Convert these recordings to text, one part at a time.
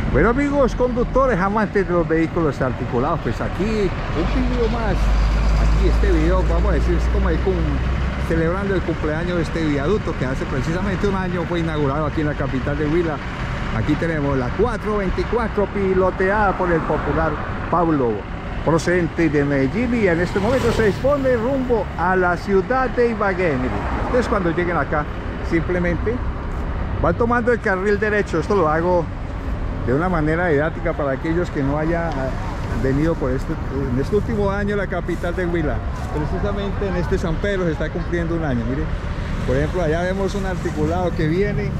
Bueno amigos conductores, amantes de los vehículos articulados, pues aquí un video más. Aquí este video, vamos a decir, es como celebrando el cumpleaños de este viaducto que hace precisamente un año fue inaugurado aquí en la capital de Huila. Aquí tenemos la 424 piloteada por el popular Pablo, procedente de Medellín, y en este momento se dispone rumbo a la ciudad de Ibagué. Miren, entonces cuando lleguen acá simplemente van tomando el carril derecho. Esto lo hago de una manera didáctica para aquellos que no hayan venido por en este último año a la capital de Huila. Precisamente en este San Pedro se está cumpliendo un año. Miren, por ejemplo, allá vemos un articulado que viene.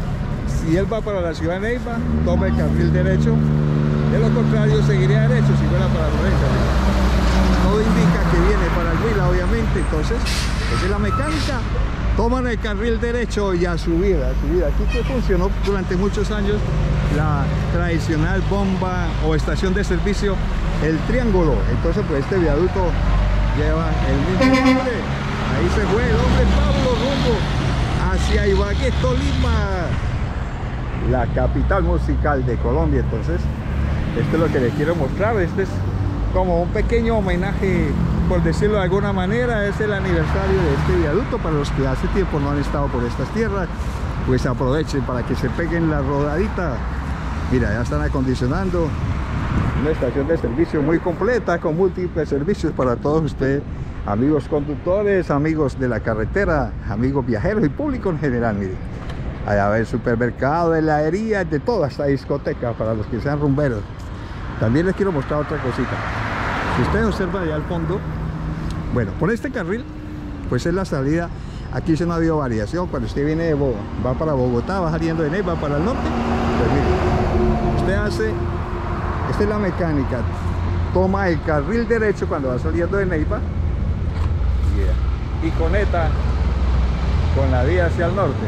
Si él va para la ciudad de Neiva, toma el carril derecho. De lo contrario, seguiría derecho si fuera para Lorenzo. Todo indica que viene para el Huila, obviamente. Entonces, esa es la mecánica. Toman el carril derecho y a subir, Aquí que funcionó durante muchos años la tradicional bomba o estación de servicio, el Triángulo. Entonces, pues este viaducto lleva el mismo nombre. Ahí se fue el hombre Pablo rumbo hacia Ibagué, Tolima, la capital musical de Colombia. Entonces, esto es lo que les quiero mostrar. Este es como un pequeño homenaje, por decirlo de alguna manera. Es el aniversario de este viaducto. Para los que hace tiempo no han estado por estas tierras, pues aprovechen para que se peguen la rodadita. Mira, ya están acondicionando una estación de servicio muy completa, con múltiples servicios para todos ustedes, amigos conductores, amigos de la carretera, amigos viajeros y público en general. Miren, allá va el supermercado, heladería, de toda esta discoteca para los que sean rumberos. También les quiero mostrar otra cosita. Si ustedes observan allá al fondo, bueno, por este carril, pues es la salida. Aquí se no ha habido variación. Cuando usted viene va para Bogotá, va saliendo de Neiva para el norte, pues mire, usted hace, esta es la mecánica, toma el carril derecho cuando va saliendo de Neiva y conecta con la vía hacia el norte.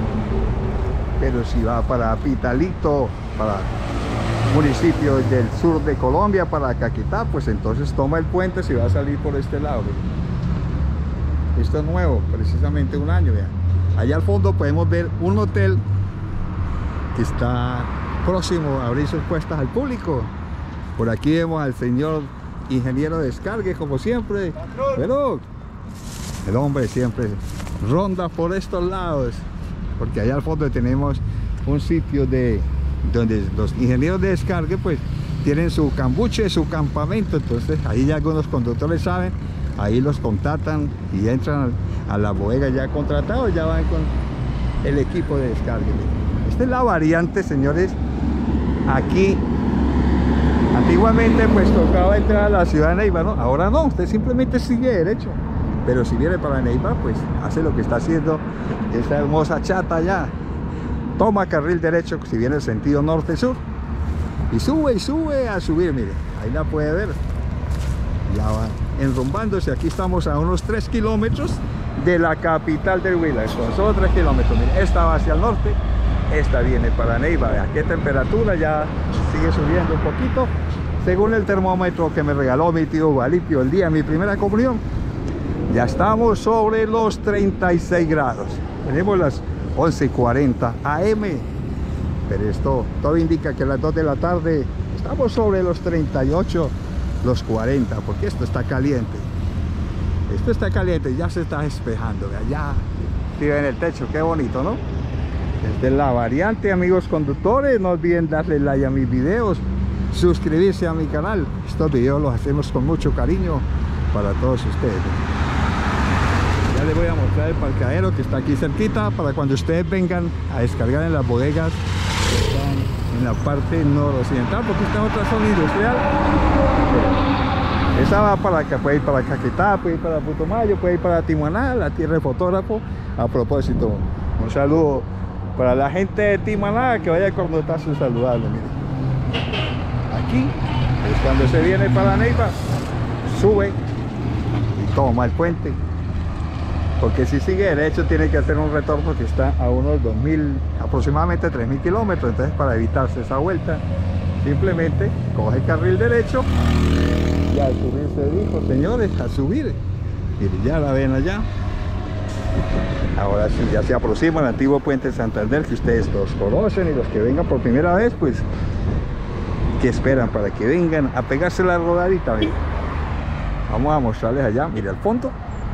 Pero si va para Pitalito, para municipios del sur de Colombia, para Caquetá, pues entonces toma el puente si va a salir por este lado. Esto es nuevo, precisamente un año. Vean. Allá al fondo podemos ver un hotel que está próximo a abrir sus puertas al público. Por aquí vemos al señor ingeniero de descargue, como siempre. Pero el hombre siempre ronda por estos lados, porque allá al fondo tenemos un sitio donde los ingenieros de descargue pues tienen su cambuche, su campamento. Entonces ahí ya algunos conductores saben, ahí los contactan y entran a la bodega ya contratados, ya van con el equipo de descargue. Esta es la variante, señores. Aquí antiguamente pues tocaba entrar a la ciudad de Neiva, ¿no? Ahora no, usted simplemente sigue derecho. Pero si viene para Neiva, pues hace lo que está haciendo esta hermosa chata allá. Toma carril derecho si viene el sentido norte-sur y sube a subir. Mire, ahí la puede ver, ya va enrumbándose. Aquí estamos a unos 3 kilómetros de la capital del Huila. Son solo 3 kilómetros. Mire, esta va hacia el norte, esta viene para Neiva. Vea qué temperatura, ya sigue subiendo un poquito según el termómetro que me regaló mi tío Valipio el día de mi primera comunión. Ya estamos sobre los 36 grados. Tenemos las 11:40 AM, pero esto todo indica que a las 2 de la tarde estamos sobre los 38, los 40, porque esto está caliente. Esto está caliente, ya se está despejando. Allá, si ven el techo, qué bonito, ¿no? Esta es la variante, amigos conductores. No olviden darle like a mis videos, suscribirse a mi canal. Estos videos los hacemos con mucho cariño para todos ustedes. Ya les voy a mostrar el parqueadero que está aquí cerquita para cuando ustedes vengan a descargar en las bodegas que están en la parte noroccidental, porque está en otra zona industrial. Esa va para que puede ir para Caquetá, puede ir para Putumayo, puede ir para Timaná, la tierra de fotógrafo. A propósito, un saludo para la gente de Timaná, que vaya a connotarse saludable. Miren, aquí es cuando se viene para Neiva, sube y toma el puente. Porque si sigue derecho tiene que hacer un retorno que está a unos 2000, aproximadamente 3000 kilómetros. Entonces, para evitarse esa vuelta, simplemente coge el carril derecho y al subir se dijo, señores, a subir. Miren, ya la ven allá. Ahora sí, ya se aproxima el antiguo puente Santander, que ustedes los conocen, y los que vengan por primera vez, pues, ¿qué esperan para que vengan a pegarse la rodadita? Miren. Vamos a mostrarles allá, mire al fondo.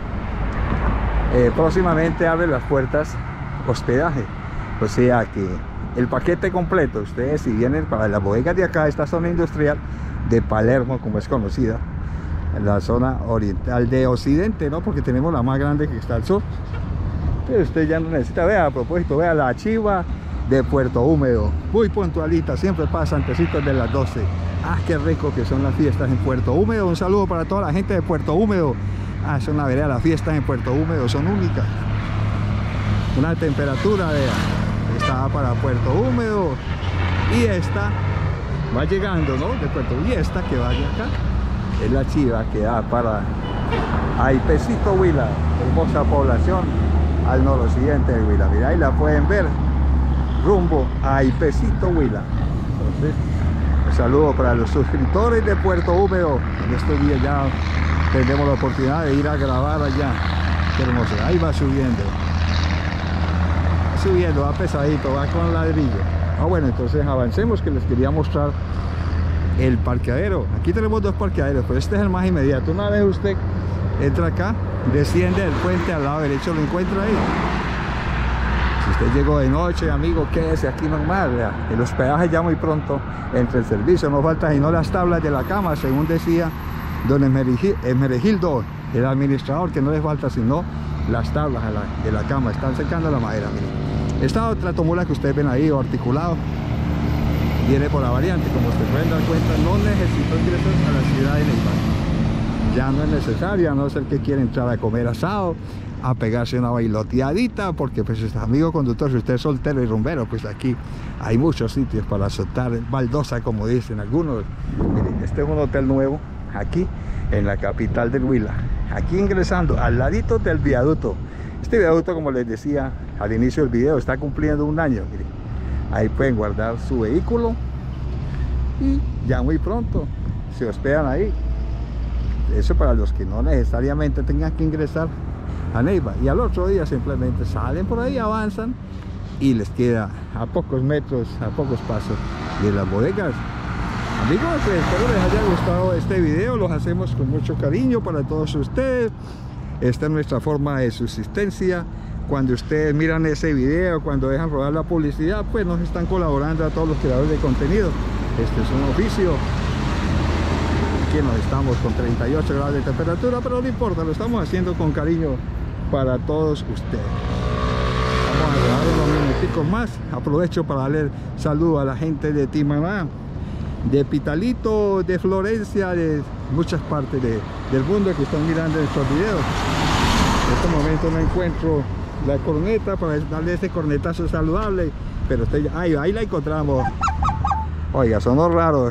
Próximamente abre las puertas hospedaje, o sea que el paquete completo, ustedes si vienen para las bodegas de acá, esta zona industrial de Palermo, como es conocida, en la zona oriental de Occidente, ¿no? Porque tenemos la más grande que está al sur. Pero usted ya no necesita, vea, a propósito, vea la chiva de Puerto Húmedo, muy puntualita, siempre pasa antecitos de las 12. Ah, qué rico que son las fiestas en Puerto Húmedo. Un saludo para toda la gente de Puerto Húmedo. Ah, son la vereda, las fiestas en Puerto Húmedo son únicas. Una temperatura, vea, está para Puerto Húmedo, y esta va llegando, ¿no? De Puerto, y esta que vaya acá es la chiva que da para Aipecito, Huila, hermosa población al noroccidente de Huila. Mira, ahí la pueden ver, rumbo a Aipecito, Huila. Entonces, un saludo para los suscriptores de Puerto Húmedo. En estos días ya tendremos la oportunidad de ir a grabar allá. Qué hermoso, ahí va subiendo, va pesadito, va con ladrillo. Bueno, entonces avancemos, que les quería mostrar el parqueadero. Aquí tenemos dos parqueaderos, pero este es el más inmediato. Una vez usted entra acá, desciende del puente, al lado derecho lo encuentra ahí. Si usted llegó de noche, amigo, quédese aquí normal, vea. El hospedaje ya muy pronto entre el servicio, no falta sino las tablas de la cama, según decía don Hermenegildo, el administrador, que no les falta sino las tablas de la cama. Están secando la madera, miren. Esta otra tomula que ustedes ven ahí, o articulado, viene por la variante. Como ustedes pueden dar cuenta, no necesito ingresar a la ciudad de Neiva. Ya no es necesario, a no ser que quiera entrar a comer asado, a pegarse una bailoteadita, porque pues amigo conductor, si usted es soltero y rumbero, pues aquí hay muchos sitios para soltar baldosa, como dicen algunos. Miren, este es un hotel nuevo aquí en la capital del Huila, aquí ingresando al ladito del viaducto. Este viaducto, como les decía al inicio del video, está cumpliendo un año. Miren, ahí pueden guardar su vehículo y ya muy pronto se hospedan ahí. Eso para los que no necesariamente tengan que ingresar a Neiva, y al otro día simplemente salen por ahí, avanzan y les queda a pocos metros, a pocos pasos de las bodegas. Amigos, espero les haya gustado este video. Los hacemos con mucho cariño para todos ustedes. Esta es nuestra forma de subsistencia. Cuando ustedes miran ese video, cuando dejan rodar la publicidad, pues nos están colaborando a todos los creadores de contenido. Este es un oficio. Aquí nos estamos con 38 grados de temperatura, pero no importa, lo estamos haciendo con cariño para todos ustedes. Vamos a grabar unos minuticos más. Aprovecho para darle saludo a la gente de Timaná, de Pitalito, de Florencia, de muchas partes del mundo que están mirando estos videos. En este momento no encuentro la corneta para darle ese cornetazo saludable, pero ahí la encontramos. Oiga, sonó raro.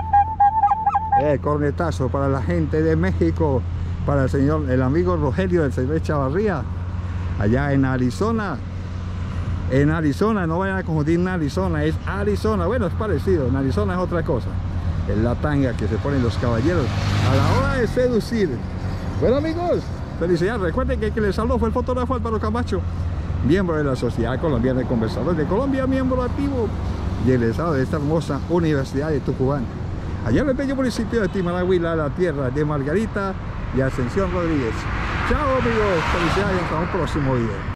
Cornetazo para la gente de México, para el amigo Rogelio del señor Chavarría, allá en Arizona. En Arizona, no vayan a confundir en Arizona, es Arizona. Bueno, es parecido, en Arizona es otra cosa. Es la tanga que se ponen los caballeros a la hora de seducir. Bueno, amigos, felicidades. Recuerden que el que les habló fue el fotógrafo Álvaro Camacho, miembro de la Sociedad Colombiana de Conversadores de Colombia, miembro activo y egresado de esta hermosa Universidad de Tucumán, allá en el bello municipio de Timaná, Huila, la tierra de Margarita y Ascensión Rodríguez. Chao, amigos, felicidades, hasta un próximo video.